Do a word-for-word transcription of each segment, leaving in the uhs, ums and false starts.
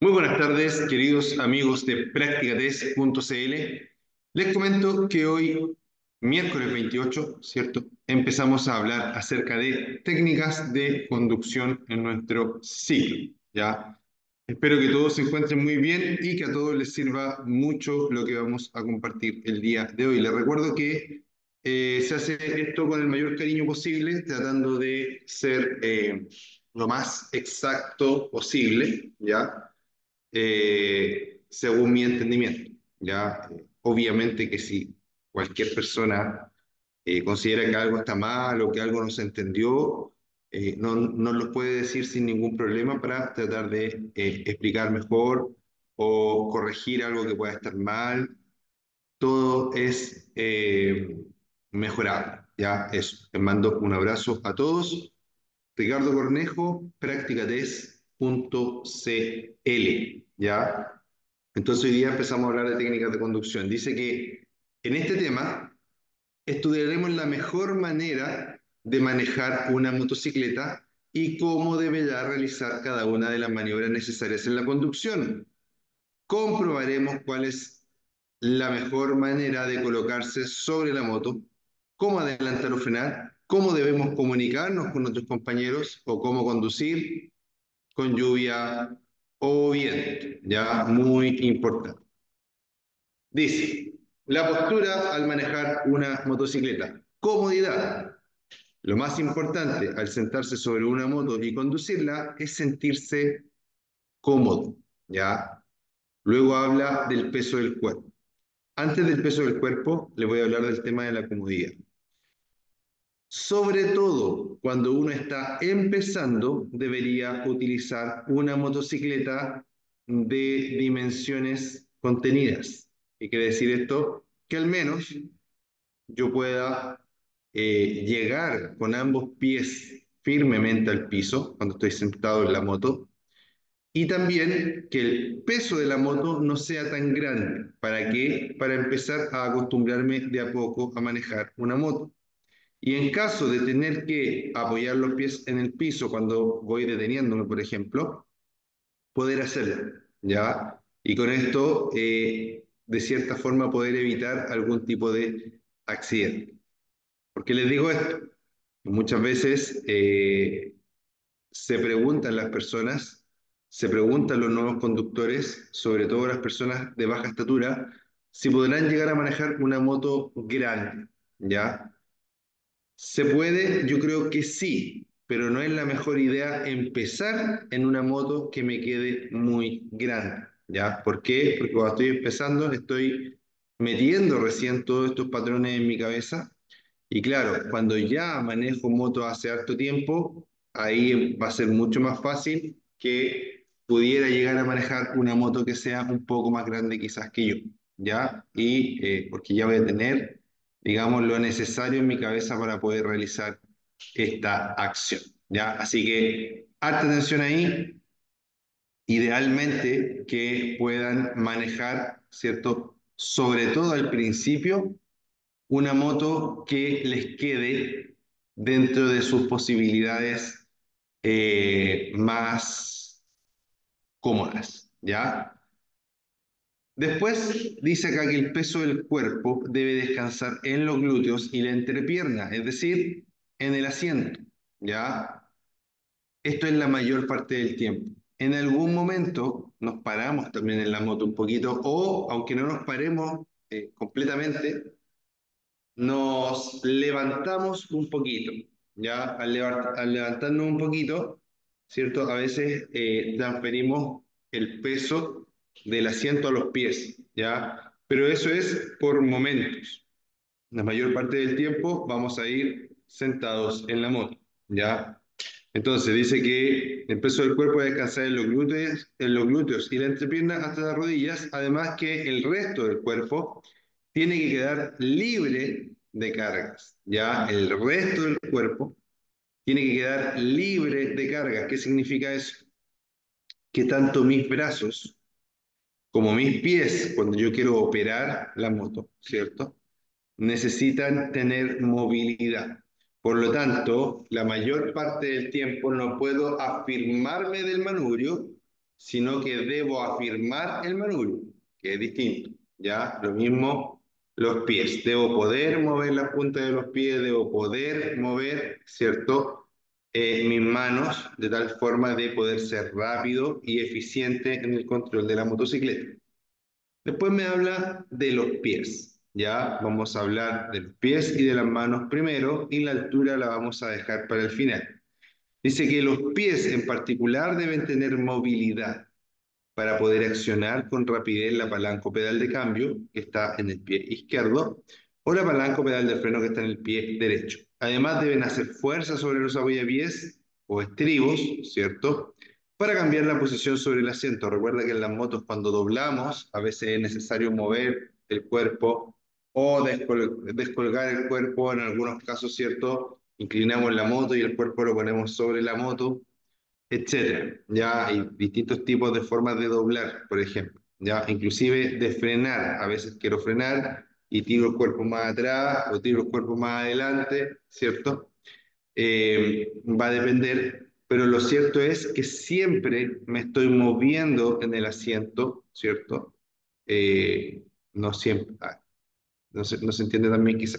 Muy buenas tardes, queridos amigos de Practicatest punto cl. Les comento que hoy, miércoles veintiocho, ¿cierto? Empezamos a hablar acerca de técnicas de conducción en nuestro ciclo, ¿ya? Espero que todos se encuentren muy bien y que a todos les sirva mucho lo que vamos a compartir el día de hoy. Les recuerdo que eh, se hace esto con el mayor cariño posible, tratando de ser eh, lo más exacto posible, ¿ya? eh, según mi entendimiento. Ya, Eh, obviamente que si cualquier persona eh, considera que algo está mal o que algo no se entendió, eh, no, no lo puede decir sin ningún problema para tratar de eh, explicar mejor o corregir algo que pueda estar mal. Todo es eh, mejorable. Ya, eso. Les mando un abrazo a todos. Ricardo Cornejo, practicatest punto cl, ¿ya? Entonces hoy día empezamos a hablar de técnicas de conducción. Dice que en este tema estudiaremos la mejor manera de manejar una motocicleta y cómo deberá realizar cada una de las maniobras necesarias en la conducción. Comprobaremos cuál es la mejor manera de colocarse sobre la moto, cómo adelantar o frenar, cómo debemos comunicarnos con nuestros compañeros o cómo conducir con lluvia o viento, ya muy importante. Dice, la postura al manejar una motocicleta. Comodidad. Lo más importante al sentarse sobre una moto y conducirla es sentirse cómodo, ¿ya? Luego habla del peso del cuerpo. Antes del peso del cuerpo, le voy a hablar del tema de la comodidad. Sobre todo cuando uno está empezando, debería utilizar una motocicleta de dimensiones contenidas. ¿Qué quiere decir esto? Que al menos yo pueda eh, llegar con ambos pies firmemente al piso cuando estoy sentado en la moto y también que el peso de la moto no sea tan grande. ¿Para qué? Para empezar a acostumbrarme de a poco a manejar una moto. Y en caso de tener que apoyar los pies en el piso cuando voy deteniéndome, por ejemplo, poder hacerlo, ¿ya? Y con esto, eh, de cierta forma, poder evitar algún tipo de accidente. ¿Por qué les digo esto? Muchas veces eh, se preguntan las personas, se preguntan los nuevos conductores, sobre todo las personas de baja estatura, si podrán llegar a manejar una moto grande, ¿ya? Se puede, yo creo que sí, pero no es la mejor idea empezar en una moto que me quede muy grande, ¿ya? ¿Por qué? Porque cuando estoy empezando estoy metiendo recién todos estos patrones en mi cabeza y claro, cuando ya manejo moto hace harto tiempo, ahí va a ser mucho más fácil que pudiera llegar a manejar una moto que sea un poco más grande quizás que yo, ¿ya? Y eh, porque ya voy a tener, digamos, lo necesario en mi cabeza para poder realizar esta acción, ¿ya? Así que, harta atención ahí, idealmente que puedan manejar, ¿cierto? Sobre todo al principio una moto que les quede dentro de sus posibilidades eh, más cómodas, ¿ya? Después dice acá que el peso del cuerpo debe descansar en los glúteos y la entrepierna, es decir, en el asiento, ¿ya? Esto es la mayor parte del tiempo. En algún momento nos paramos también en la moto un poquito o, aunque no nos paremos eh, completamente, nos levantamos un poquito, ¿ya? Al, levant- al levantarnos un poquito, ¿cierto? A veces eh, transferimos el peso del asiento a los pies, ¿ya? Pero eso es por momentos. La mayor parte del tiempo vamos a ir sentados en la moto, ¿ya? Entonces dice que el peso del cuerpo debe descansar en los glúteos, en los glúteos y la entrepierna hasta las rodillas, además que el resto del cuerpo tiene que quedar libre de cargas, ¿ya? El resto del cuerpo tiene que quedar libre de cargas. ¿Qué significa eso? Que tanto mis brazos como mis pies, cuando yo quiero operar la moto, ¿cierto? Necesitan tener movilidad. Por lo tanto, la mayor parte del tiempo no puedo afirmarme del manubrio sino que debo afirmar el manubrio, que es distinto, ¿ya? Lo mismo los pies, debo poder mover la punta de los pies, debo poder mover, ¿cierto? Eh, mis manos de tal forma de poder ser rápido y eficiente en el control de la motocicleta. Después me habla de los pies, ¿ya? Vamos a hablar de los pies y de las manos primero y la altura la vamos a dejar para el final. Dice que los pies en particular deben tener movilidad para poder accionar con rapidez la palanca o pedal de cambio que está en el pie izquierdo o la palanca o pedal de freno que está en el pie derecho. Además deben hacer fuerza sobre los apoyapiés o estribos, ¿cierto? Para cambiar la posición sobre el asiento. Recuerda que en las motos cuando doblamos a veces es necesario mover el cuerpo o descol descolgar el cuerpo en algunos casos, ¿cierto? Inclinamos la moto y el cuerpo lo ponemos sobre la moto, etcétera. Ya hay distintos tipos de formas de doblar, por ejemplo. Ya, inclusive de frenar. A veces quiero frenar y tiro el cuerpo más atrás o tiro el cuerpo más adelante, ¿cierto? Eh, va a depender, pero lo cierto es que siempre me estoy moviendo en el asiento, ¿cierto? Eh, no siempre, ah, no se, no se entiende también quizá.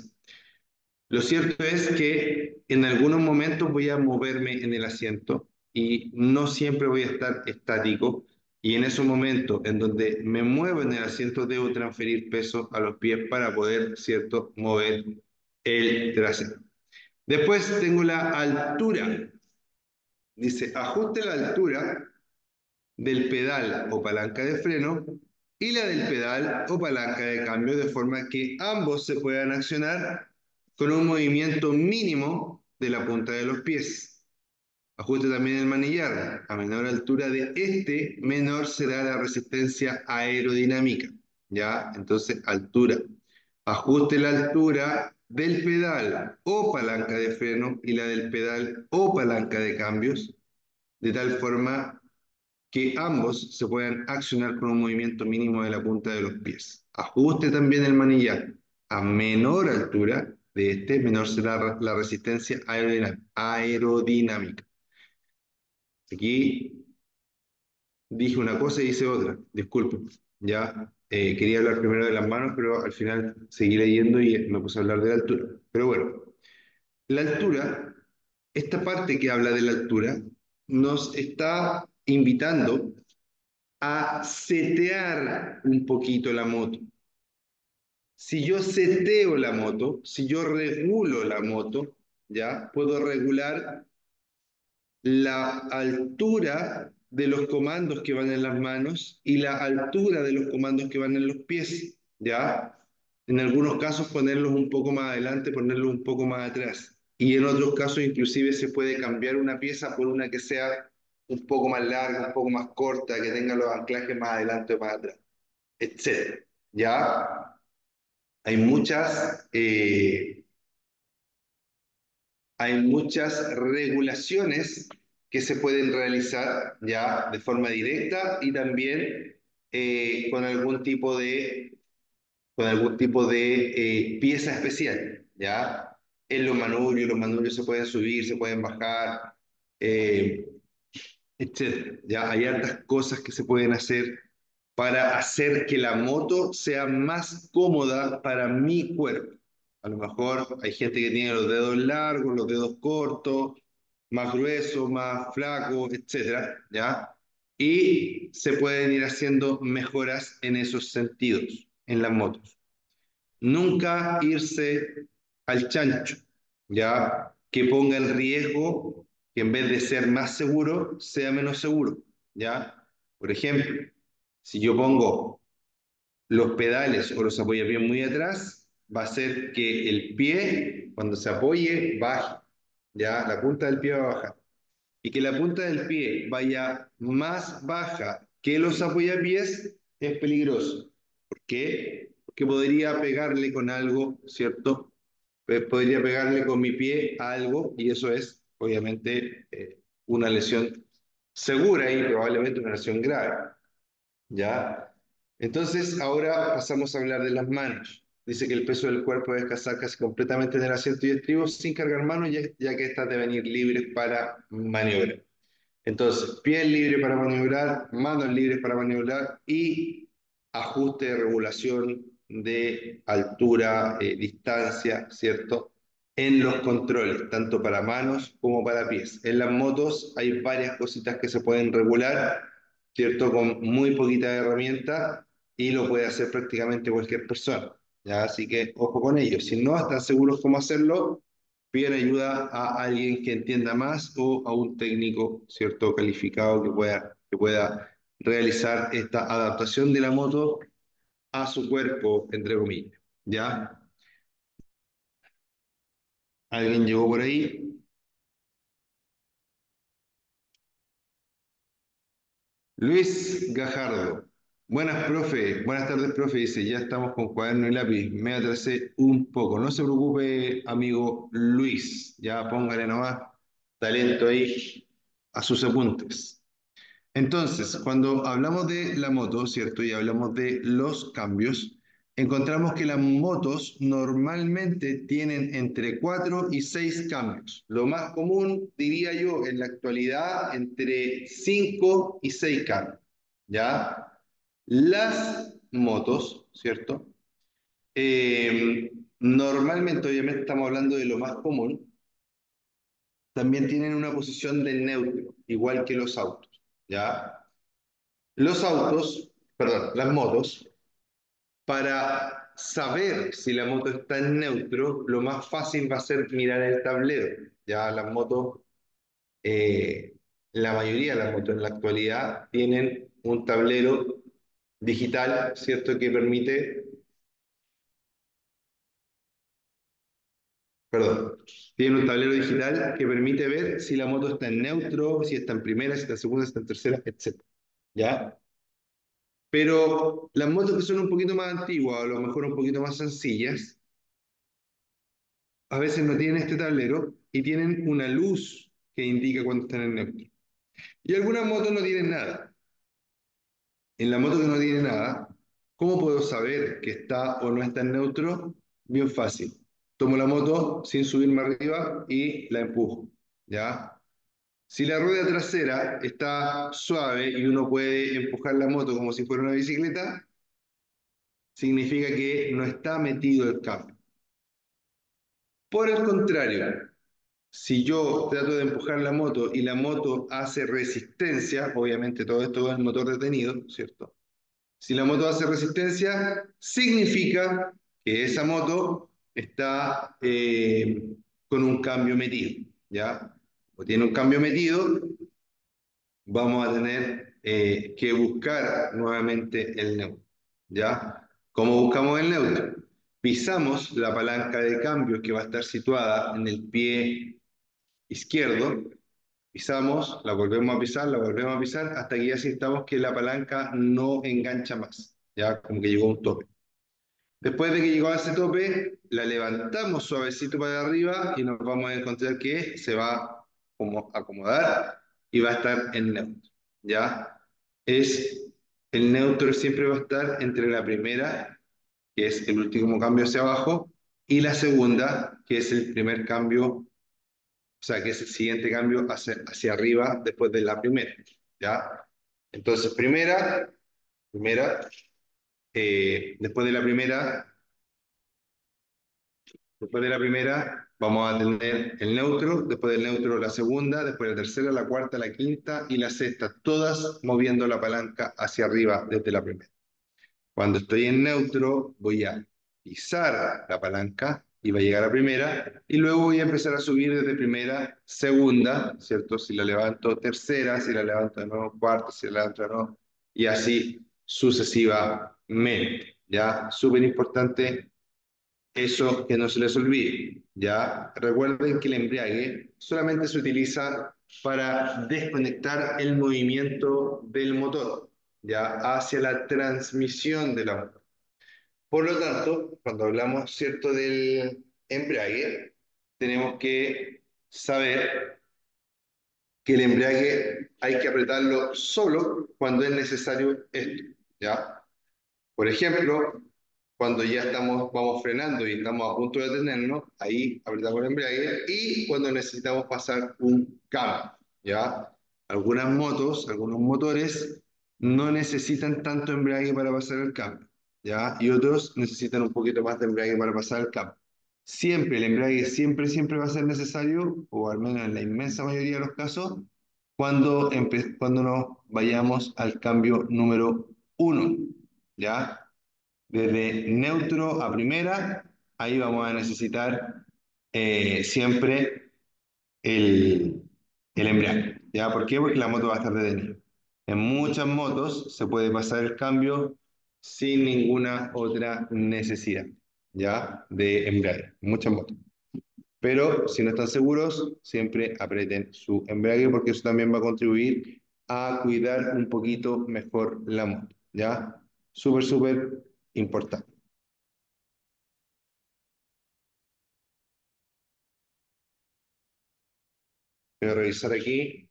Lo cierto es que en algunos momentos voy a moverme en el asiento y no siempre voy a estar estático. Y en esos momentos en donde me muevo en el asiento debo transferir peso a los pies para poder, ¿cierto?, mover el trasero. Después tengo la altura. Dice, ajuste la altura del pedal o palanca de freno y la del pedal o palanca de cambio de forma que ambos se puedan accionar con un movimiento mínimo de la punta de los pies. Ajuste también el manillar. A menor altura de este, menor será la resistencia aerodinámica. ¿Ya? Entonces, altura. Ajuste la altura del pedal o palanca de freno y la del pedal o palanca de cambios, de tal forma que ambos se puedan accionar con un movimiento mínimo de la punta de los pies. Ajuste también el manillar. A menor altura de este, menor será la resistencia aerodinámica. Aquí dije una cosa y hice otra, disculpen. Ya eh, quería hablar primero de las manos, pero al final seguí leyendo y me puse a hablar de la altura. Pero bueno, la altura, esta parte que habla de la altura, nos está invitando a setear un poquito la moto. Si yo seteo la moto, si yo regulo la moto, ya puedo regular la altura de los comandos que van en las manos y la altura de los comandos que van en los pies, ¿ya? En algunos casos ponerlos un poco más adelante, ponerlos un poco más atrás. Y en otros casos inclusive se puede cambiar una pieza por una que sea un poco más larga, un poco más corta, que tenga los anclajes más adelante o más atrás, etcétera. ¿Ya? Hay muchas, eh, hay muchas regulaciones que se pueden realizar ya de forma directa y también eh, con algún tipo de, con algún tipo de eh, pieza especial, ¿ya? En los manubrios, los manubrios se pueden subir, se pueden bajar, eh, etcétera. Ya hay hartas cosas que se pueden hacer para hacer que la moto sea más cómoda para mi cuerpo. A lo mejor hay gente que tiene los dedos largos, los dedos cortos, más gruesos, más flacos, etcétera, ¿ya? Y se pueden ir haciendo mejoras en esos sentidos en las motos. Nunca irse al chancho, ¿ya? Que ponga en riesgo que en vez de ser más seguro, sea menos seguro, ¿ya? Por ejemplo, si yo pongo los pedales o los apoyapiés muy atrás, va a hacer que el pie, cuando se apoye, baje, ¿ya? La punta del pie va a bajar. Y que la punta del pie vaya más baja que los apoyapiés es peligroso. ¿Por qué? Porque podría pegarle con algo, ¿cierto? Pues podría pegarle con mi pie a algo y eso es, obviamente, eh, una lesión segura y probablemente una lesión grave, ¿ya? Entonces, ahora pasamos a hablar de las manos. Dice que el peso del cuerpo debe descansar casi completamente en el asiento y estribos sin cargar manos, ya, ya que estas deben ir libres para maniobrar. Entonces, pies libres para maniobrar, manos libres para maniobrar y ajuste de regulación de altura, eh, distancia, ¿cierto? En los controles, tanto para manos como para pies. En las motos hay varias cositas que se pueden regular, ¿cierto? Con muy poquita herramienta y lo puede hacer prácticamente cualquier persona, ¿ya? Así que ojo con ello. Si no están seguros cómo hacerlo, piden ayuda a alguien que entienda más o a un técnico, ¿cierto? Calificado que pueda, que pueda realizar esta adaptación de la moto a su cuerpo, entre comillas, ¿ya? ¿Alguien llegó por ahí? Luis Gajardo. Buenas, profe. Buenas tardes, profe. Dice, ya estamos con cuaderno y lápiz. Me atrasé un poco. No se preocupe, amigo Luis. Ya póngale nomás talento ahí a sus apuntes. Entonces, cuando hablamos de la moto, ¿cierto? Y hablamos de los cambios, encontramos que las motos normalmente tienen entre cuatro y seis cambios. Lo más común, diría yo, en la actualidad, entre cinco y seis cambios, ¿ya? Las motos, ¿cierto? Eh, normalmente, obviamente, estamos hablando de lo más común, también tienen una posición de neutro, igual que los autos, ¿ya? Los autos, perdón, las motos, para saber si la moto está en neutro, lo más fácil va a ser mirar el tablero. Ya las motos, eh, la mayoría de las motos en la actualidad tienen un tablero digital, ¿cierto? Que permite, perdón, tiene un tablero digital que permite ver si la moto está en neutro, si está en primera, si está en segunda, si está en tercera, etcétera. ¿Ya? Pero las motos que son un poquito más antiguas, o a lo mejor un poquito más sencillas, a veces no tienen este tablero y tienen una luz que indica cuando están en neutro. Y algunas motos no tienen nada. En la moto que no tiene nada, ¿cómo puedo saber que está o no está en neutro? Bien fácil. Tomo la moto sin subirme arriba y la empujo, ¿ya? Si la rueda trasera está suave y uno puede empujar la moto como si fuera una bicicleta, significa que no está metido el cambio. Por el contrario, si yo trato de empujar la moto y la moto hace resistencia, obviamente todo esto con el motor detenido, ¿cierto? Si la moto hace resistencia, significa que esa moto está eh, con un cambio metido, ¿ya? O tiene un cambio metido, vamos a tener eh, que buscar nuevamente el neutro, ¿ya? ¿Cómo buscamos el neutro? Pisamos la palanca de cambio que va a estar situada en el pie izquierdo, pisamos, la volvemos a pisar, la volvemos a pisar, hasta que ya sintamos que la palanca no engancha más, ya como que llegó a un tope. Después de que llegó a ese tope, la levantamos suavecito para arriba y nos vamos a encontrar que se va como a acomodar y va a estar en neutro, ¿ya? Es, el neutro siempre va a estar entre la primera, que es el último cambio hacia abajo, y la segunda, que es el primer cambio, o sea, que es el siguiente cambio hacia, hacia arriba después de la primera, ¿ya? Entonces, primera, primera, eh, después de la primera, después de la primera, vamos a tener el neutro, después del neutro la segunda, después la tercera, la cuarta, la quinta y la sexta, todas moviendo la palanca hacia arriba desde la primera. Cuando estoy en neutro, voy a pisar la palanca y va a llegar a primera, y luego voy a empezar a subir desde primera, segunda, ¿cierto? Si la levanto tercera, si la levanto de nuevo cuarta, si la levanto de nuevo, y así sucesivamente, ¿ya? Súper importante eso, que no se les olvide, ¿ya? Recuerden que el embriague solamente se utiliza para desconectar el movimiento del motor, ¿ya? Hacia la transmisión de la moto. Por lo tanto, cuando hablamos, ¿cierto?, del embrague, tenemos que saber que el embrague hay que apretarlo solo cuando es necesario esto, ¿ya? Por ejemplo, cuando ya estamos, vamos frenando y estamos a punto de detenernos, ahí apretamos el embrague y cuando necesitamos pasar un cambio, ¿ya? Algunas motos, algunos motores, no necesitan tanto embrague para pasar el cambio, ¿ya? Y otros necesitan un poquito más de embrague para pasar el cambio. Siempre, el embrague siempre, siempre va a ser necesario, o al menos en la inmensa mayoría de los casos, cuando, empe- cuando nos vayamos al cambio número uno, ¿ya? Desde neutro a primera, ahí vamos a necesitar eh, siempre el, el embrague. ¿Ya? ¿Por qué? Porque la moto va a estar detenida. En muchas motos se puede pasar el cambio sin ninguna otra necesidad, ¿ya? De embrague. Muchas motos. Pero si no están seguros, siempre aprieten su embrague porque eso también va a contribuir a cuidar un poquito mejor la moto, ¿ya? Súper, súper importante. Voy a revisar aquí.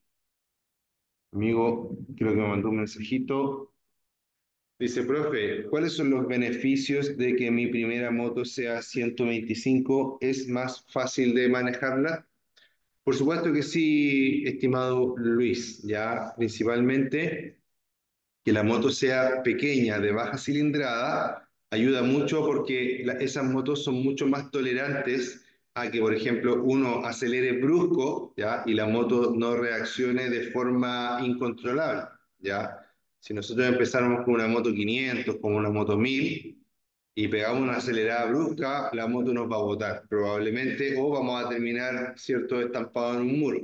Amigo, creo que me mandó un mensajito. Dice, profe, ¿cuáles son los beneficios de que mi primera moto sea ciento veinticinco? ¿Es más fácil de manejarla? Por supuesto que sí, estimado Luis, ya principalmente que la moto sea pequeña, de baja cilindrada, ayuda mucho porque la- esas motos son mucho más tolerantes a que, por ejemplo, uno acelere brusco, ¿ya? Y la moto no reaccione de forma incontrolable, ¿ya? Si nosotros empezáramos con una moto quinientos, con una moto mil, y pegamos una acelerada brusca, la moto nos va a botar, probablemente, o vamos a terminar, ¿cierto?, estampado en un muro.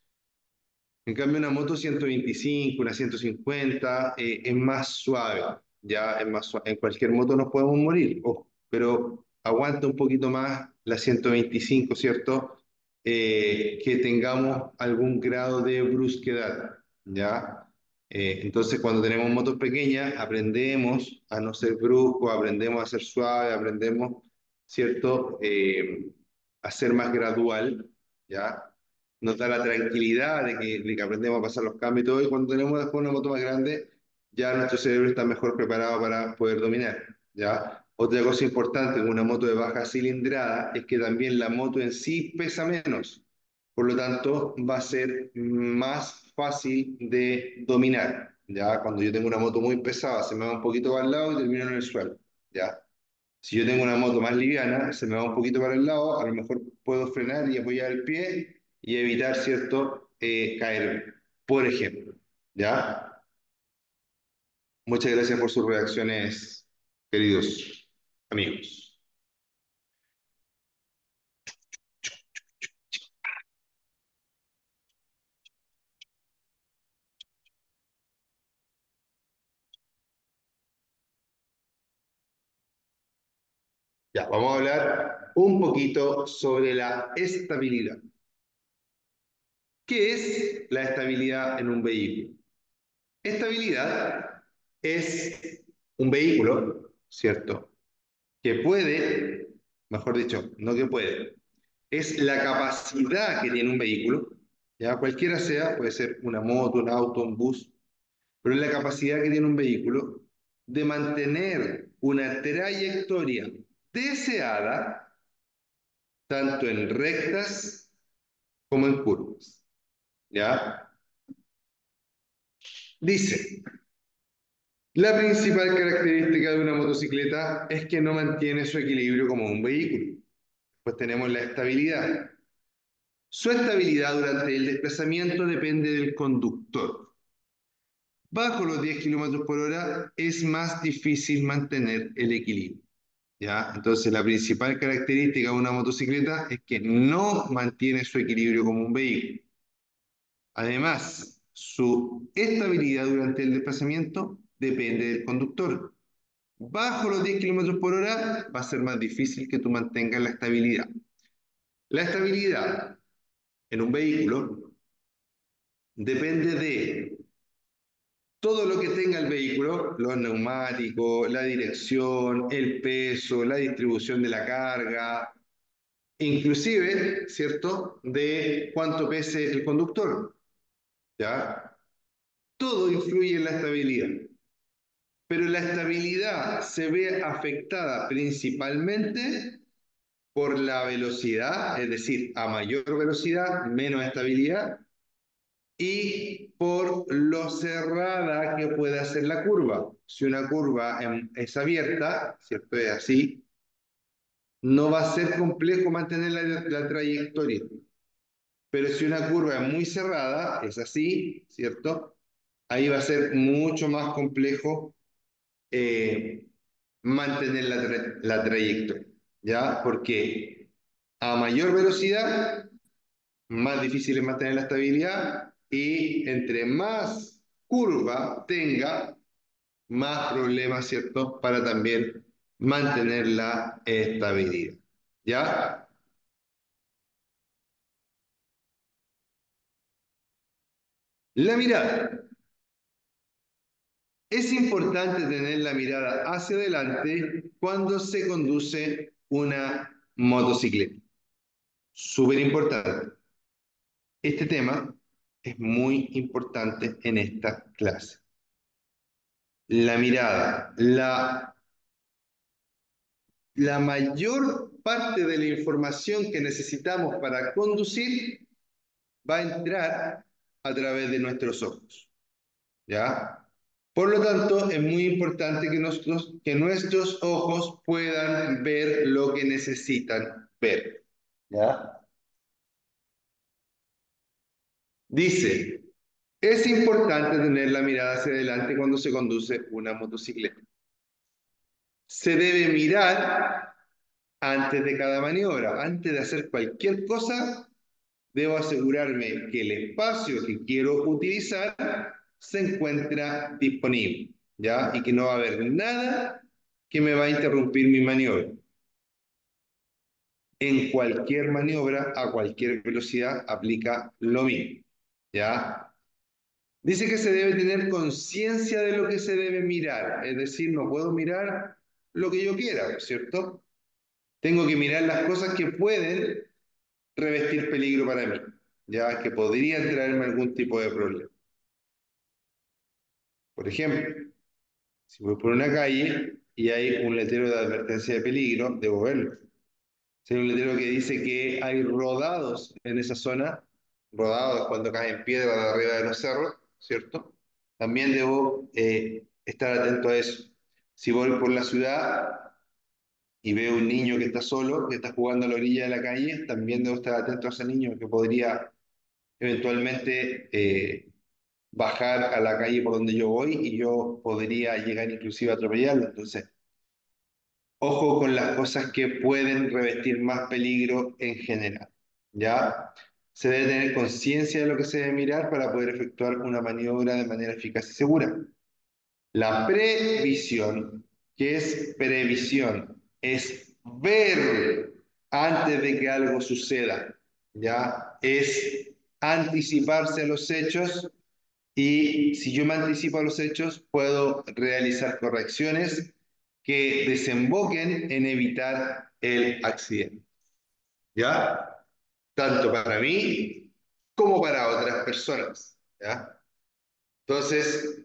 En cambio, una moto ciento veinticinco, una ciento cincuenta, eh, es más suave, ya es más suave. En cualquier moto nos podemos morir, ojo, pero aguanta un poquito más la ciento veinticinco, ¿cierto? Eh, que tengamos algún grado de brusquedad, ¿ya? Eh, entonces, cuando tenemos motos pequeñas, aprendemos a no ser bruscos, aprendemos a ser suaves, aprendemos, ¿cierto? Eh, a ser más gradual, ¿ya? Nos da la tranquilidad de que, de que aprendemos a pasar los cambios y todo, y cuando tenemos después una moto más grande, ya nuestro cerebro está mejor preparado para poder dominar, ¿ya? Otra cosa importante en una moto de baja cilindrada es que también la moto en sí pesa menos, por lo tanto va a ser más fácil de dominar, ¿ya? Cuando yo tengo una moto muy pesada, se me va un poquito para el lado y termino en el suelo, ¿ya? Si yo tengo una moto más liviana, se me va un poquito para el lado, a lo mejor puedo frenar y apoyar el pie y evitar, ¿cierto?, eh, caer, por ejemplo. ¿Ya? Muchas gracias por sus reacciones, queridos amigos. Ya, vamos a hablar un poquito sobre la estabilidad. ¿Qué es la estabilidad en un vehículo? Estabilidad es un vehículo, ¿cierto?, que puede, mejor dicho, no que puede, es la capacidad que tiene un vehículo, ya cualquiera sea, puede ser una moto, un auto, un bus, pero es la capacidad que tiene un vehículo de mantener una trayectoria deseada tanto en rectas como en curvas, ¿ya? Dice, la principal característica de una motocicleta es que no mantiene su equilibrio como un vehículo. Pues tenemos la estabilidad. Su estabilidad durante el desplazamiento depende del conductor. Bajo los diez kilómetros por hora es más difícil mantener el equilibrio, ¿ya? Entonces, la principal característica de una motocicleta es que no mantiene su equilibrio como un vehículo. Además, su estabilidad durante el desplazamiento depende del conductor. Bajo los diez kilómetros por hora va a ser más difícil que tú mantengas la estabilidad. La estabilidad en un vehículo depende de todo lo que tenga el vehículo, los neumáticos, la dirección, el peso, la distribución de la carga, inclusive, ¿cierto?, de cuánto pese el conductor, ¿ya? Todo influye en la estabilidad, pero la estabilidad se ve afectada principalmente por la velocidad, es decir, a mayor velocidad, menos estabilidad, y por lo cerrada que puede ser la curva. Si una curva em- es abierta, ¿cierto? Es así, no va a ser complejo mantener la, la trayectoria. Pero si una curva es muy cerrada, es así, ¿cierto? Ahí va a ser mucho más complejo eh, mantener la, tra- la trayectoria, ¿ya? Porque a mayor velocidad, más difícil es mantener la estabilidad y entre más curva tenga, más problemas, ¿cierto? Para también mantener la estabilidad, ¿ya? La mirada. Es importante tener la mirada hacia adelante cuando se conduce una motocicleta. Súper importante. Este tema es muy importante en esta clase. La mirada, la, la mayor parte de la información que necesitamos para conducir va a entrar a través de nuestros ojos, ¿ya? Por lo tanto, es muy importante que, nosotros, que nuestros ojos puedan ver lo que necesitan ver, ¿ya? Dice, es importante tener la mirada hacia adelante cuando se conduce una motocicleta. Se debe mirar antes de cada maniobra. Antes de hacer cualquier cosa, debo asegurarme que el espacio que quiero utilizar se encuentra disponible, ¿ya? Y que no va a haber nada que me va a interrumpir mi maniobra. En cualquier maniobra, a cualquier velocidad, aplica lo mismo, ¿ya? Dice que se debe tener conciencia de lo que se debe mirar, es decir, no puedo mirar lo que yo quiera, ¿cierto? Tengo que mirar las cosas que pueden revestir peligro para mí, ya que podrían traerme algún tipo de problema. Por ejemplo, si voy por una calle y hay un letrero de advertencia de peligro, debo verlo. Si hay un letrero que dice que hay rodados en esa zona, rodados cuando caen piedras de arriba de los cerros, ¿cierto? También debo eh, estar atento a eso. Si voy por la ciudad y veo un niño que está solo, que está jugando a la orilla de la calle, también debo estar atento a ese niño que podría eventualmente eh, bajar a la calle por donde yo voy y yo podría llegar inclusive a atropellarlo. Entonces, ojo con las cosas que pueden revestir más peligro en general, ¿ya? Se debe tener conciencia de lo que se debe mirar para poder efectuar una maniobra de manera eficaz y segura. La previsión, que es previsión, es ver antes de que algo suceda, ¿ya? Es anticiparse a los hechos y si yo me anticipo a los hechos, puedo realizar correcciones que desemboquen en evitar el accidente, ¿ya? Tanto para mí como para otras personas, ¿ya? Entonces,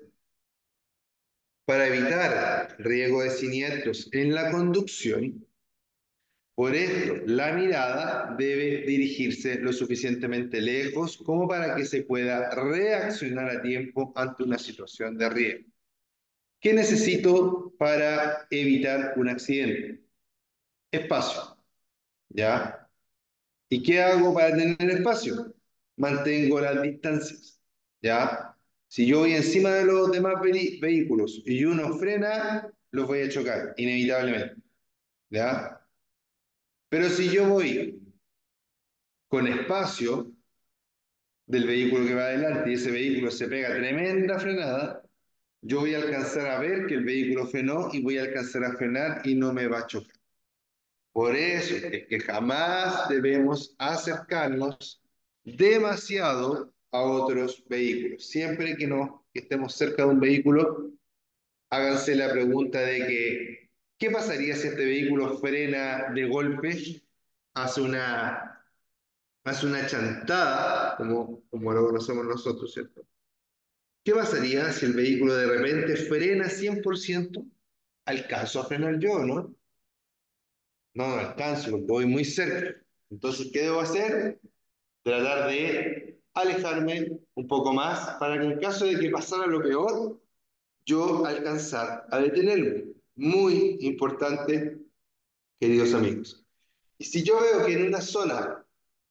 para evitar riesgo de siniestros en la conducción, por esto, la mirada debe dirigirse lo suficientemente lejos como para que se pueda reaccionar a tiempo ante una situación de riesgo. ¿Qué necesito para evitar un accidente? Espacio, ¿ya? ¿Y qué hago para tener espacio? Mantengo las distancias, ¿ya? Si yo voy encima de los demás ve- vehículos y uno frena, los voy a chocar, inevitablemente, ¿ya? Pero si yo voy con espacio del vehículo que va adelante y ese vehículo se pega tremenda frenada, yo voy a alcanzar a ver que el vehículo frenó y voy a alcanzar a frenar y no me va a chocar. Por eso es que jamás debemos acercarnos demasiado a otros vehículos. Siempre que, no, que estemos cerca de un vehículo, háganse la pregunta de que, ¿qué pasaría si este vehículo frena de golpe, hace una, hace una chantada, como, como lo conocemos nosotros, ¿cierto? ¿Qué pasaría si el vehículo de repente frena cien por ciento? ¿Alcanzo a frenar yo, no? No, no alcanzo, porque voy muy cerca. Entonces, ¿qué debo hacer? Tratar de alejarme un poco más para que en caso de que pasara lo peor, yo alcanzar a detenerme. Muy importante, queridos amigos. Y si yo veo que en una zona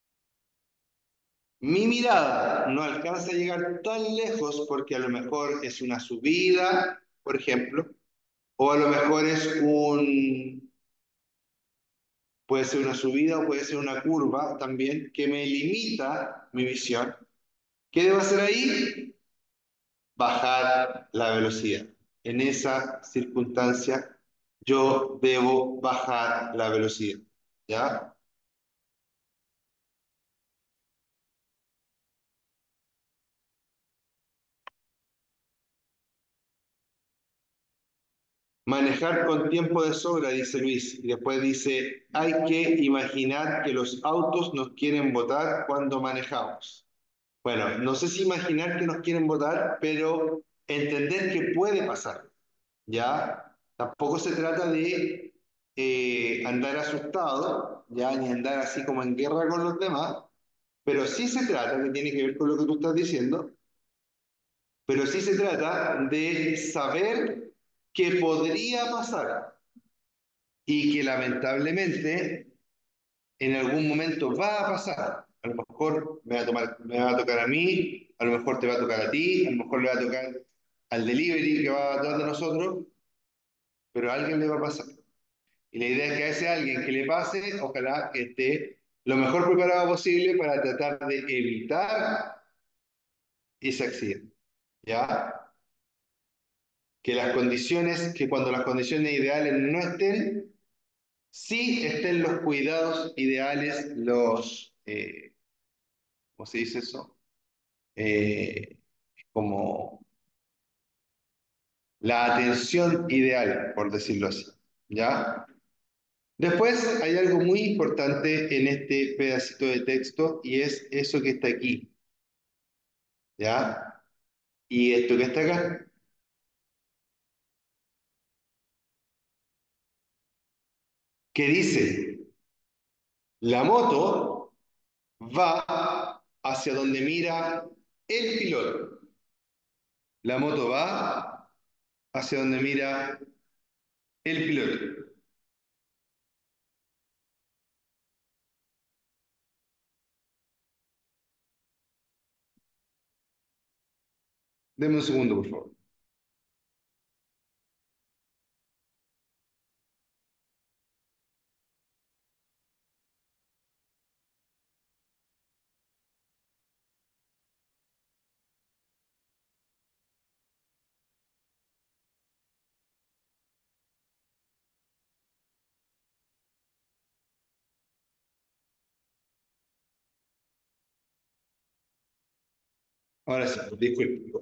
mi mirada no alcanza a llegar tan lejos porque a lo mejor es una subida, por ejemplo, o a lo mejor es un, puede ser una subida o puede ser una curva también que me limita mi visión. ¿Qué debo hacer ahí? Bajar la velocidad. En esa circunstancia, yo debo bajar la velocidad. ¿Ya? Manejar con tiempo de sobra, dice Luis. Y después dice, hay que imaginar que los autos nos quieren botar cuando manejamos. Bueno, no sé si imaginar que nos quieren votar, pero entender que puede pasar, ¿ya? Tampoco se trata de eh, andar asustado, ¿ya? Ni andar así como en guerra con los demás, pero sí se trata, que tiene que ver con lo que tú estás diciendo, pero sí se trata de saber que podría pasar y que lamentablemente en algún momento va a pasar. A lo mejor me va a tomar, me va a tocar a mí, a lo mejor te va a tocar a ti, a lo mejor le va a tocar al delivery que va atrás de nosotros, pero a alguien le va a pasar. Y la idea es que a ese alguien que le pase, ojalá que esté lo mejor preparado posible para tratar de evitar ese accidente. ¿Ya? Que las condiciones, que cuando las condiciones ideales no estén, sí estén los cuidados ideales, los, eh, ¿cómo se dice eso? Eh, como la atención ideal, por decirlo así, ¿ya? Después hay algo muy importante en este pedacito de texto y es eso que está aquí, ¿ya? Y esto que está acá, que dice, la moto va hacia donde mira el piloto. La moto va hacia donde mira el piloto. Deme un segundo, por favor. Ahora sí, disculpe.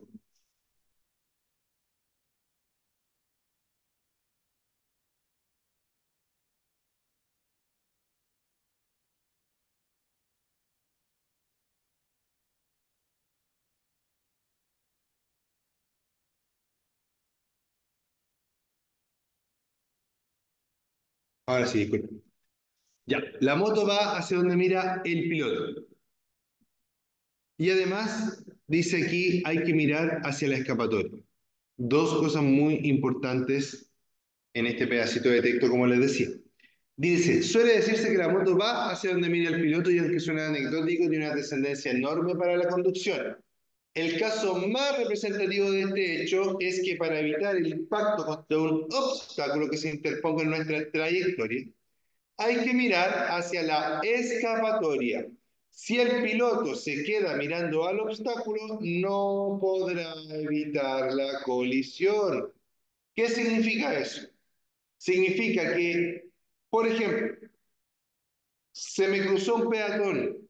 Ahora sí, disculpe. Ya, la moto va hacia donde mira el piloto. Y además, dice aquí, hay que mirar hacia la escapatoria. Dos cosas muy importantes en este pedacito de texto, como les decía. Dice, suele decirse que la moto va hacia donde mira el piloto y aunque suena anecdótico, tiene una descendencia enorme para la conducción. El caso más representativo de este hecho es que para evitar el impacto contra un obstáculo que se interponga en nuestra trayectoria, hay que mirar hacia la escapatoria. Si el piloto se queda mirando al obstáculo, no podrá evitar la colisión. ¿Qué significa eso? Significa que, por ejemplo, se me cruzó un peatón,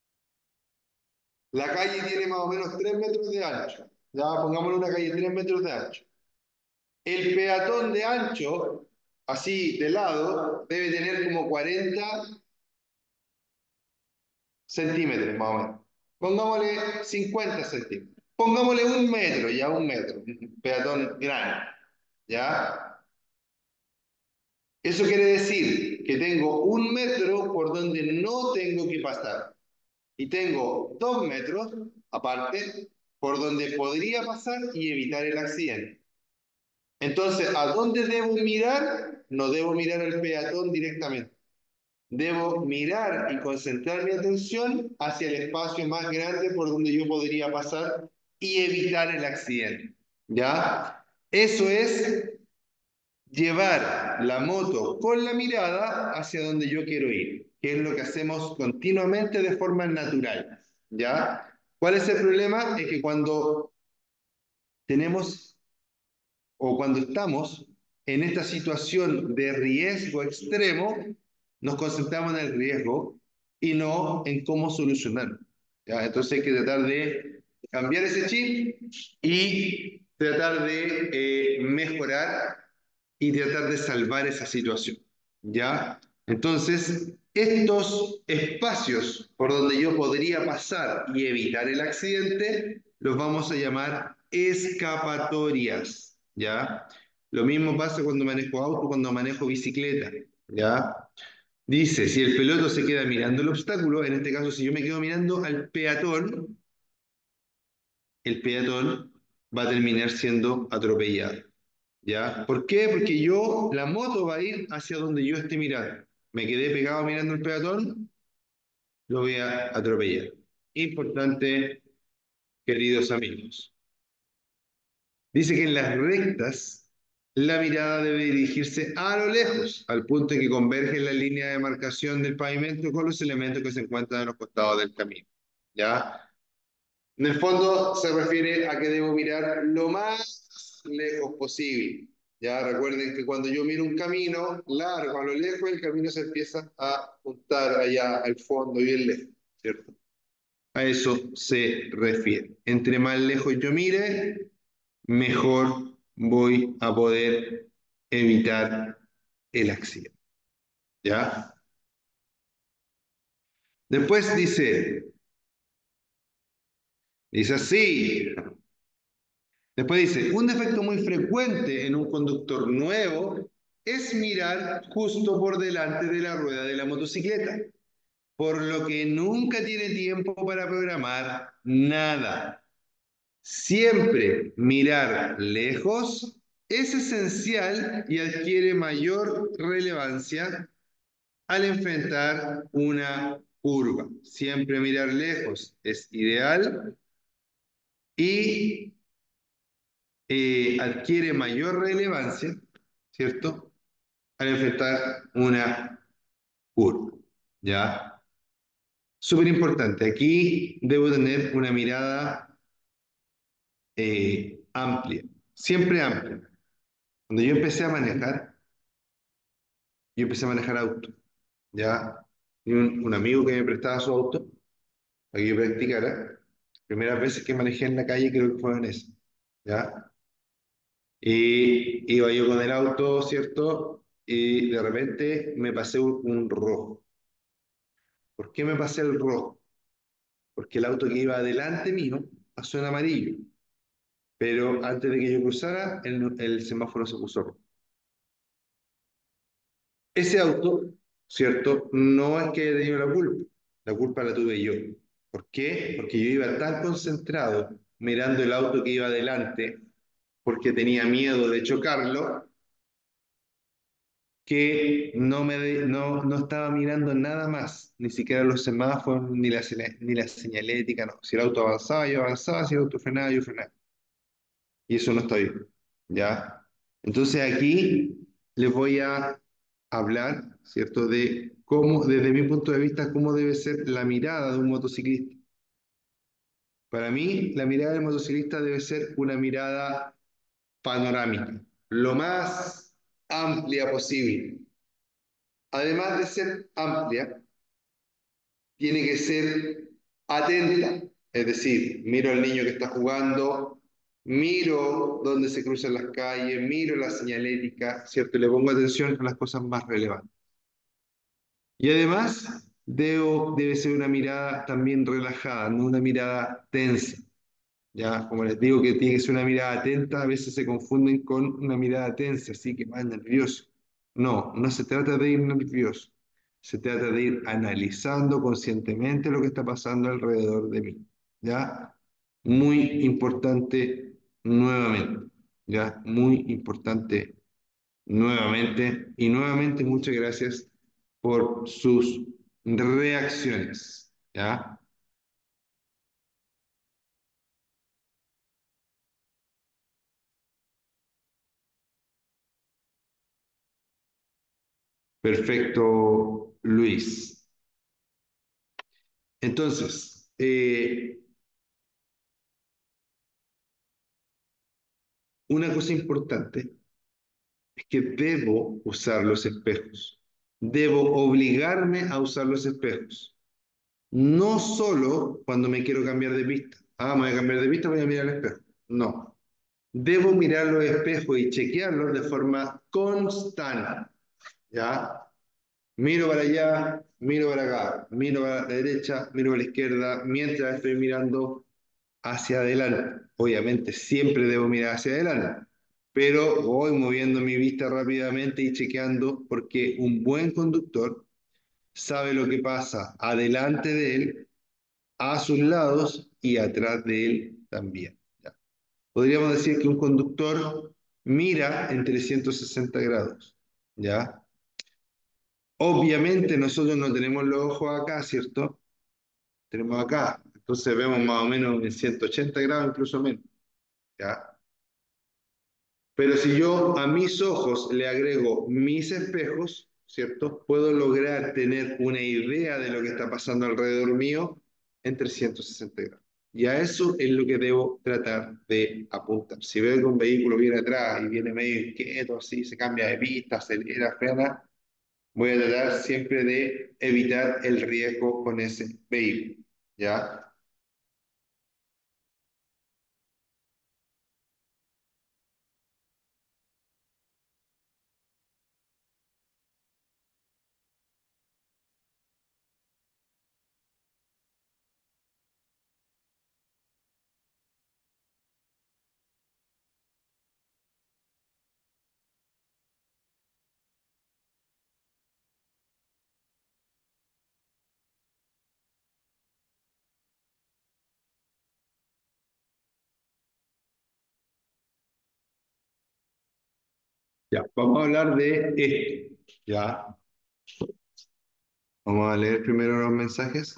la calle tiene más o menos tres metros de ancho, ya pongámosle una calle de tres metros de ancho. El peatón de ancho, así de lado, debe tener como cuarenta centímetros más o menos. Pongámosle cincuenta centímetros. Pongámosle un metro, ya un metro, un peatón grande, ¿ya? Eso quiere decir que tengo un metro por donde no tengo que pasar. y tengo dos metros aparte por donde podría pasar y evitar el accidente. Entonces, ¿a dónde debo mirar? No debo mirar al peatón directamente. Debo mirar y concentrar mi atención hacia el espacio más grande por donde yo podría pasar y evitar el accidente. ¿Ya? Eso es llevar la moto con la mirada hacia donde yo quiero ir, que es lo que hacemos continuamente de forma natural. ¿Ya? ¿Cuál es el problema? Es que cuando tenemos o cuando estamos en esta situación de riesgo extremo, nos concentramos en el riesgo y no en cómo solucionarlo. ¿Ya? Entonces hay que tratar de cambiar ese chip y tratar de eh, mejorar y tratar de salvar esa situación. ¿Ya? Entonces, estos espacios por donde yo podría pasar y evitar el accidente, los vamos a llamar escapatorias. ¿Ya? Lo mismo pasa cuando manejo auto, cuando manejo bicicleta. ¿Ya? Dice, si el piloto se queda mirando el obstáculo, en este caso, si yo me quedo mirando al peatón, el peatón va a terminar siendo atropellado. ¿Ya? ¿Por qué? Porque yo, la moto va a ir hacia donde yo esté mirando. Me quedé pegado mirando el peatón, lo voy a atropellar. Importante, queridos amigos. Dice que en las rectas la mirada debe dirigirse a lo lejos, al punto en que converge la línea de marcación del pavimento con los elementos que se encuentran a los costados del camino. ¿Ya? En el fondo se refiere a que debo mirar lo más lejos posible. Ya recuerden que cuando yo miro un camino largo a lo lejos, el camino se empieza a juntar allá al fondo bien lejos, ¿cierto? A eso se refiere. Entre más lejos yo mire, mejor voy a poder evitar el accidente. ¿Ya? Después dice, dice así. Después dice, un defecto muy frecuente en un conductor nuevo es mirar justo por delante de la rueda de la motocicleta, por lo que nunca tiene tiempo para programar nada. Siempre mirar lejos es esencial y adquiere mayor relevancia al enfrentar una curva. Siempre mirar lejos es ideal y eh, adquiere mayor relevancia, ¿cierto? Al enfrentar una curva, ¿ya? Súper importante. Aquí debo tener una mirada eh, amplia, siempre amplia. Cuando yo empecé a manejar, yo empecé a manejar auto, ¿ya? Y un, un amigo que me prestaba su auto para que yo practicara. Primeras veces que manejé en la calle creo que fue en esa, ¿ya? Y iba yo con el auto, ¿cierto? Y de repente me pasé un, un rojo. ¿Por qué me pasé el rojo? Porque el auto que iba adelante mío pasó en amarillo. Pero antes de que yo cruzara, el, el semáforo se puso rojo. Ese auto, ¿cierto? No es que haya tenido la culpa. La culpa la tuve yo. ¿Por qué? Porque yo iba tan concentrado mirando el auto que iba adelante, porque tenía miedo de chocarlo, que no, me de- no, no estaba mirando nada más, ni siquiera los semáforos, ni la, sena- ni la señalética, no. Si el auto avanzaba, yo avanzaba, si el auto frenaba, yo frenaba. Y eso no está bien, ¿ya? Entonces aquí les voy a hablar, ¿cierto?, de cómo, desde mi punto de vista, cómo debe ser la mirada de un motociclista. Para mí, la mirada del motociclista debe ser una mirada panorámica, lo más amplia posible. Además de ser amplia, tiene que ser atenta, es decir, miro al niño que está jugando, miro dónde se cruzan las calles, miro la señalética, ¿cierto? Y le pongo atención a las cosas más relevantes. Y además, debo, debe ser una mirada también relajada, no una mirada tensa. Ya, como les digo que tiene que ser una mirada atenta, a veces se confunden con una mirada tensa, así que más nervioso. No, no se trata de ir nervioso. Se trata de ir analizando conscientemente lo que está pasando alrededor de mí. ¿Ya? Muy importante nuevamente. ¿Ya? Muy importante nuevamente. Y nuevamente muchas gracias por sus reacciones. ¿Ya? Perfecto, Luis. Entonces, eh, una cosa importante es que debo usar los espejos. Debo obligarme a usar los espejos. No solo cuando me quiero cambiar de vista. Ah, me voy a cambiar de vista, voy a mirar al espejo. No. Debo mirar los espejos y chequearlos de forma constante. ¿Ya? Miro para allá, miro para acá, miro para la derecha, miro para la izquierda, mientras estoy mirando hacia adelante. Obviamente siempre debo mirar hacia adelante, pero voy moviendo mi vista rápidamente y chequeando porque un buen conductor sabe lo que pasa adelante de él, a sus lados y atrás de él también. ¿Ya? Podríamos decir que un conductor mira en trescientos sesenta grados. ¿Ya? Obviamente nosotros no tenemos los ojos acá, ¿cierto? Tenemos acá. Entonces vemos más o menos en ciento ochenta grados, incluso menos. ¿Ya? Pero si yo a mis ojos le agrego mis espejos, ¿cierto? Puedo lograr tener una idea de lo que está pasando alrededor mío en trescientos sesenta grados. Y a eso es lo que debo tratar de apuntar. Si veo que un vehículo viene atrás y viene medio inquieto, así, se cambia de pista, acelera, frena, voy a tratar siempre de evitar el riesgo con ese vehículo. ¿Ya? Ya, vamos a hablar de esto. ¿Ya? Vamos a leer primero los mensajes.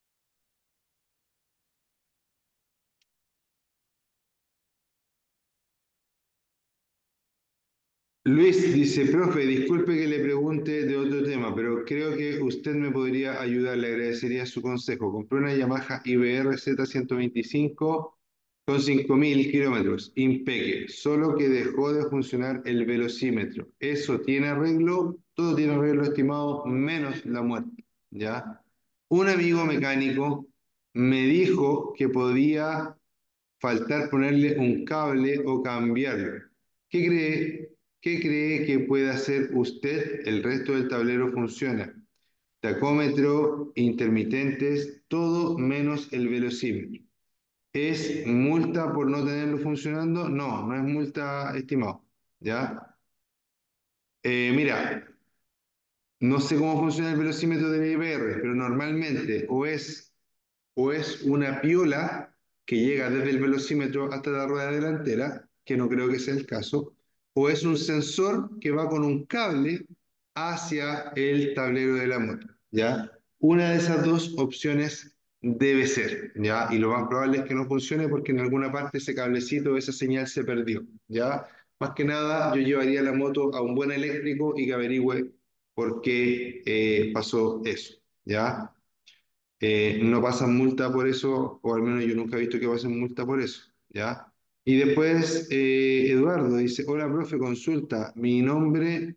Luis dice, profe, disculpe que le pregunte de otro tema, pero creo que usted me podría ayudar, le agradecería su consejo. Compré una Yamaha I B R Z ciento veinticinco con cinco mil kilómetros, impeque, solo que dejó de funcionar el velocímetro. ¿Eso tiene arreglo? Todo tiene arreglo, estimado, menos la muerte, ¿ya? Un amigo mecánico me dijo que podía faltar ponerle un cable o cambiarlo. ¿Qué cree, qué cree que puede hacer usted? El resto del tablero funciona. Tacómetro, intermitentes, todo menos el velocímetro. ¿Es multa por no tenerlo funcionando? No, no es multa, estimado. ¿Ya? Eh, mira, no sé cómo funciona el velocímetro del I B R, pero normalmente o es o es una piola que llega desde el velocímetro hasta la rueda delantera, que no creo que sea el caso, o es un sensor que va con un cable hacia el tablero de la moto, ¿ya? Una de esas dos opciones debe ser, ¿ya? Y lo más probable es que no funcione porque en alguna parte ese cablecito, esa señal se perdió, ¿ya? Más que nada, yo llevaría la moto a un buen eléctrico y que averigüe por qué eh, pasó eso, ¿ya? Eh, no pasan multa por eso, o al menos yo nunca he visto que pasen multa por eso, ¿ya? Y después eh, Eduardo dice, hola, profe, consulta, mi nombre,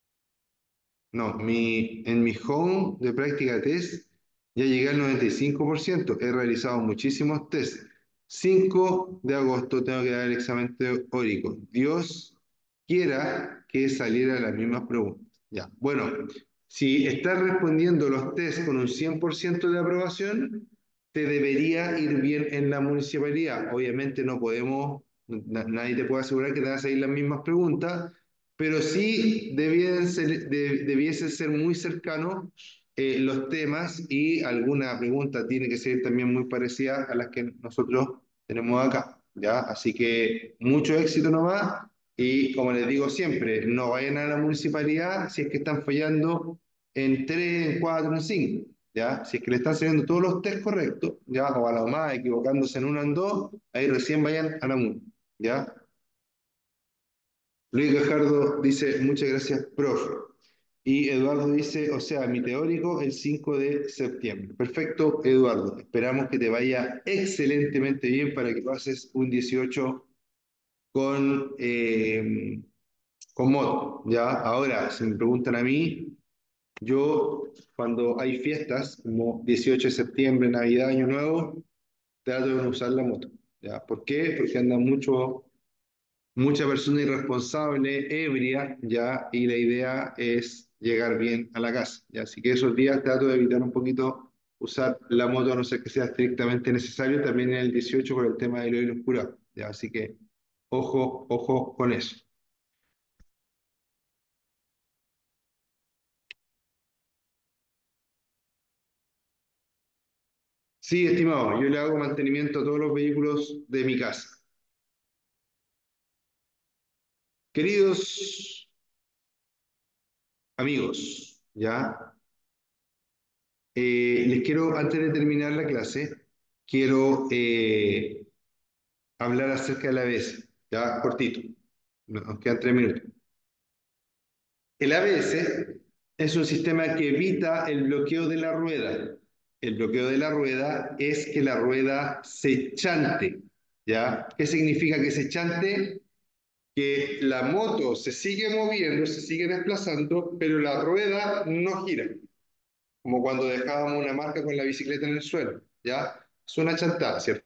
no, mi, en mi home de práctica test ya llegué al noventa y cinco por ciento, he realizado muchísimos tests. cinco de agosto tengo que dar el examen teórico. Dios quiera que saliera las mismas preguntas. Ya, bueno, si estás respondiendo los test con un cien por ciento de aprobación, te debería ir bien en la municipalidad. Obviamente no podemos, na- nadie te puede asegurar que te van a salir las mismas preguntas, pero sí debían ser, de- debiesen ser muy cercanos eh, los temas y alguna pregunta tiene que ser también muy parecida a las que nosotros tenemos acá, ¿ya? Así que mucho éxito nomás y como les digo siempre, no vayan a la municipalidad si es que están fallando en tres, en cuatro, en cinco, ¿ya? Si es que le están saliendo todos los test correctos, ¿ya? O a la más equivocándose en uno, en dos, ahí recién vayan a la MUN, ¿ya? Luis Gajardo dice, muchas gracias, profe. Y Eduardo dice, o sea, mi teórico el cinco de septiembre. Perfecto, Eduardo. Esperamos que te vaya excelentemente bien para que pases un dieciocho con, eh, con moto. Ya, ahora, si me preguntan a mí, yo cuando hay fiestas, como dieciocho de septiembre, Navidad, Año Nuevo, trato de no usar la moto. ¿Ya? ¿Por qué? Porque anda mucho mucha persona irresponsable, ebria, ya, y la idea es llegar bien a la casa, ya. Así que esos días trato de evitar un poquito usar la moto, a no ser que sea estrictamente necesario, también en el dieciocho por el tema del oído oscurado, ya. Así que ojo, ojo con eso. Sí, estimado, yo le hago mantenimiento a todos los vehículos de mi casa. Queridos amigos, ya, eh, les quiero, antes de terminar la clase, quiero eh, hablar acerca del A B S, ya cortito, nos quedan tres minutos. El A B S es un sistema que evita el bloqueo de la rueda. El bloqueo de la rueda es que la rueda se chante, ¿ya? ¿Qué significa que se chante? Que la moto se sigue moviendo, se sigue desplazando, pero la rueda no gira, como cuando dejábamos una marca con la bicicleta en el suelo, ¿ya? Es una chantada, ¿cierto?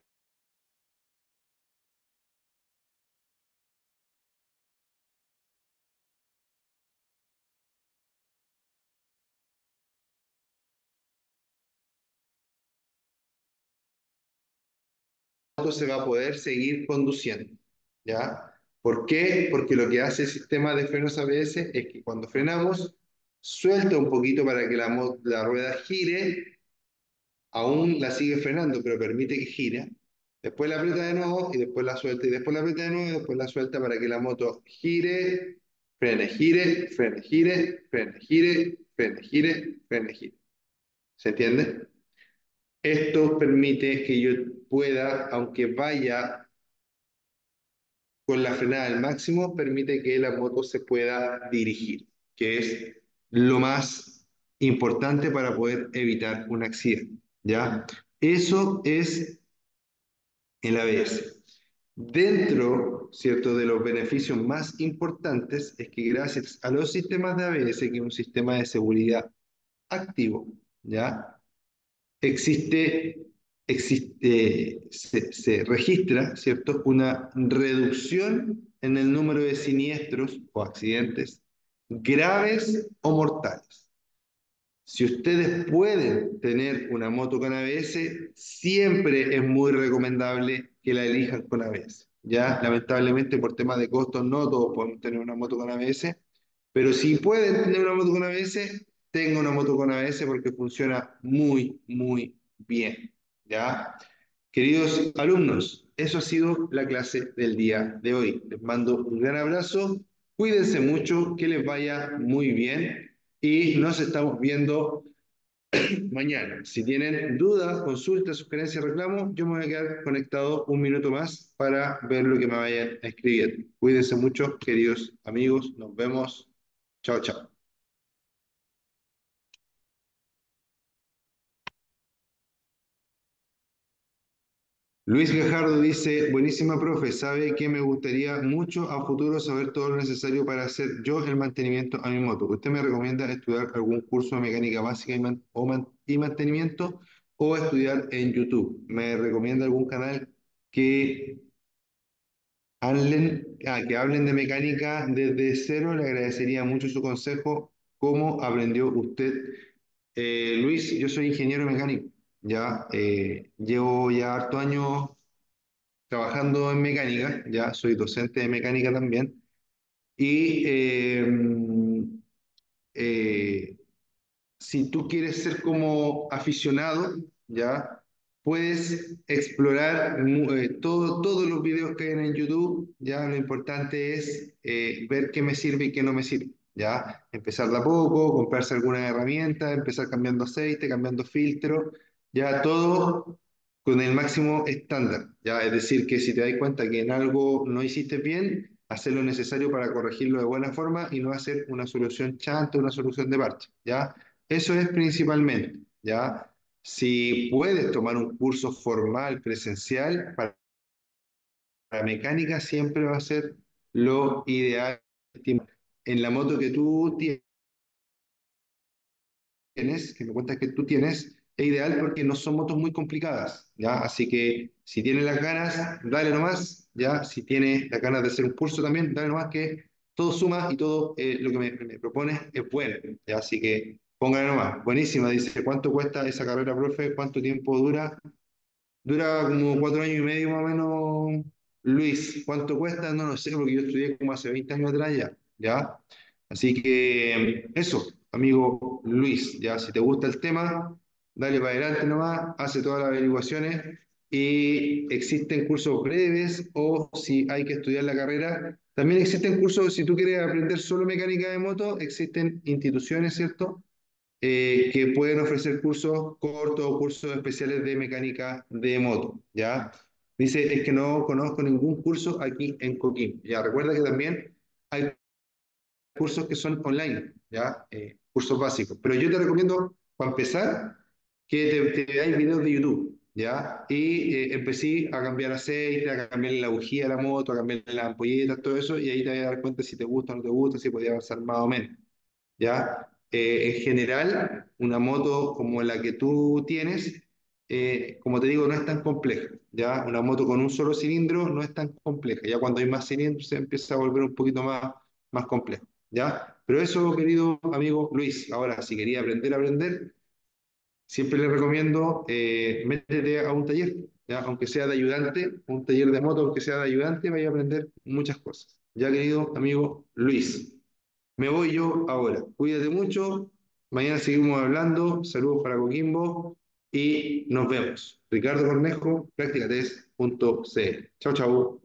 Auto se va a poder seguir conduciendo, ¿ya? ¿Por qué? Porque lo que hace el sistema de frenos A B S es que cuando frenamos, suelta un poquito para que la, mo- la rueda gire, aún la sigue frenando, pero permite que gire. Después la aprieta de nuevo y después la suelta, y después la aprieta de nuevo y después la suelta para que la moto gire, frene, gire, frene, gire, frene, gire, frene, gire, frene, gire. ¿Se entiende? Esto permite que yo pueda, aunque vaya con la frenada al máximo, permite que la moto se pueda dirigir, que es lo más importante para poder evitar un accidente, ¿ya? Eso es el A B S. Dentro, ¿cierto?, de los beneficios más importantes es que gracias a los sistemas de A B S, que es un sistema de seguridad activo, ¿ya? existe, existe se, se registra, ¿cierto?, una reducción en el número de siniestros o accidentes graves o mortales. Si ustedes pueden tener una moto con A B S, siempre es muy recomendable que la elijan con A B S. Ya, lamentablemente por temas de costos no todos podemos tener una moto con A B S, pero si pueden tener una moto con A B S, tengan una moto con A B S porque funciona muy, muy bien. ¿Ya? Queridos alumnos, eso ha sido la clase del día de hoy. Les mando un gran abrazo, cuídense mucho, que les vaya muy bien y nos estamos viendo mañana. Si tienen dudas, consultas, sugerencias, reclamos, yo me voy a quedar conectado un minuto más para ver lo que me vayan escribiendo. Cuídense mucho, queridos amigos. Nos vemos. Chao, chao. Luis Gajardo dice, buenísima profe, sabe que me gustaría mucho a futuro saber todo lo necesario para hacer yo el mantenimiento a mi moto. ¿Usted me recomienda estudiar algún curso de mecánica básica y, man- o man- y mantenimiento o estudiar en YouTube? ¿Me recomienda algún canal que hablen, ah, que hablen de mecánica desde cero? Le agradecería mucho su consejo. ¿Cómo aprendió usted? Eh, Luis, yo soy ingeniero mecánico. Ya eh, llevo ya harto años trabajando en mecánica, ya soy docente de mecánica también, Y eh, eh, si tú quieres ser como aficionado, ¿ya? Puedes explorar mu- eh, todo, todos los videos que hay en YouTube, ¿ya? Lo importante es eh, ver qué me sirve y qué no me sirve, ¿ya? Empezar de a poco, comprarse alguna herramienta, empezar cambiando aceite, cambiando filtro, ya todo con el máximo estándar, ¿ya? Es decir, que si te das cuenta que en algo no hiciste bien, hacer lo necesario para corregirlo de buena forma y no hacer una solución chanta, una solución de parche, ¿ya? Eso es principalmente, ¿ya? Si puedes tomar un curso formal, presencial, para la mecánica siempre va a ser lo ideal. En la moto que tú tienes, que me cuentas que tú tienes, es ideal porque no son motos muy complicadas, ¿ya? Así que si tienes las ganas, dale nomás, ¿ya? Si tienes las ganas de hacer un curso también, dale nomás que todo suma y todo eh, lo que me, me propones es bueno, ¿ya? Así que póngale nomás. Buenísima, dice, ¿cuánto cuesta esa carrera, profe? ¿Cuánto tiempo dura? Dura como cuatro años y medio más o menos, Luis. ¿Cuánto cuesta? No lo sé, porque yo estudié como hace veinte años atrás ya, ¿ya? Así que eso, amigo Luis, ya, si te gusta el tema, dale para adelante nomás, hace todas las averiguaciones y existen cursos breves o si hay que estudiar la carrera, también existen cursos, si tú quieres aprender solo mecánica de moto, existen instituciones, ¿cierto? Eh, que pueden ofrecer cursos cortos o cursos especiales de mecánica de moto, ¿ya? Dice, es que no conozco ningún curso aquí en Coquimbo, ¿ya? Recuerda que también hay cursos que son online, ¿ya? Eh, cursos básicos, pero yo te recomiendo, para empezar, que te, te veáis videos de YouTube, ¿ya? Y eh, empecé a cambiar aceite, a cambiar la bujía de la moto, a cambiar las ampolletas, todo eso, y ahí te vas a dar cuenta si te gusta o no te gusta, si podía avanzar más o menos. ¿Ya? Eh, en general, una moto como la que tú tienes, eh, como te digo, no es tan compleja, ¿ya? Una moto con un solo cilindro no es tan compleja, ya cuando hay más cilindros se empieza a volver un poquito más, más complejo, ¿ya? Pero eso, querido amigo Luis, ahora, si quería aprender a aprender, siempre le recomiendo, eh, métete a un taller, ¿ya? Aunque sea de ayudante, un taller de moto, aunque sea de ayudante, vaya a aprender muchas cosas, ¿ya, querido amigo Luis? Me voy yo ahora. Cuídate mucho. Mañana seguimos hablando. Saludos para Coquimbo y nos vemos. Ricardo Cornejo, prácticatest punto c l. Chao, chao.